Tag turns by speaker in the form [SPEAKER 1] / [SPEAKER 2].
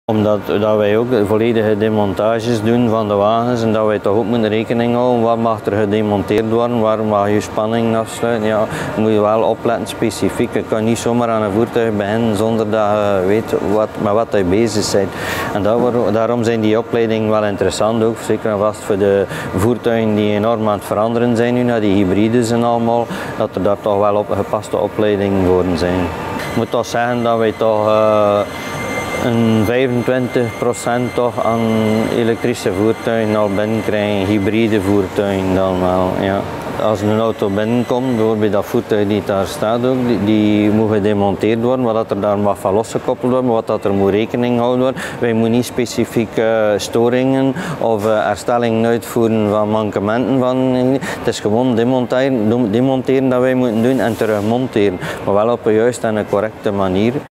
[SPEAKER 1] Omdat wij ook volledige demontages doen van de wagens en dat wij toch ook moeten rekening houden wat mag er gedemonteerd worden, waar mag je spanning afsluiten. Ja, moet je wel opletten specifiek. Je kan niet zomaar aan een voertuig beginnen zonder dat je weet met wat je bezig bent. En daarom zijn die opleidingen wel interessant, ook zeker en vast voor de voertuigen die enorm aan het veranderen zijn nu, naar die hybrides en allemaal, dat er daar toch wel gepaste opleidingen voor zijn. Ik moet toch zeggen dat wij toch een 25% toch aan elektrische voertuigen al binnenkrijgen, hybride voertuigen dan wel. Ja. Als een auto binnenkomt, bijvoorbeeld dat voertuig die daar staat ook, die moet gedemonteerd worden, wat er daar mag van losgekoppeld worden, wat dat er moet rekening gehouden worden. Wij moeten niet specifiek storingen of herstellingen uitvoeren van mankementen. Het is gewoon demonteren dat wij moeten doen en terug monteren, maar wel op een juiste en een correcte manier.